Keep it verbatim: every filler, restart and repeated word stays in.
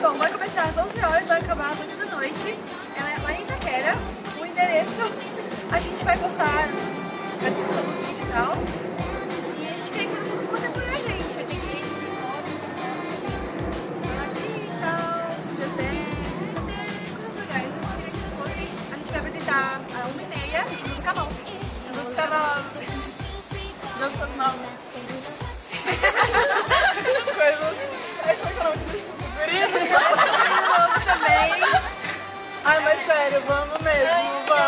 Bom, vai começar às onze horas, vai acabar às oito da noite. Ela é lá em Itaquera. O endereço a gente vai postar na descrição do vídeo e tal. E a gente quer que todo mundo você apoie a gente. Tem que ir aqui e tal. Já tem, já tem coisas legais. A gente queria que vocês fossem. A gente vai apresentar a uma e meia nos canal. Nos canal. Nossas novas. Coisas. Ai, como é que é o nome disso? Também. Ai, mas sério, vamos mesmo. Vamos.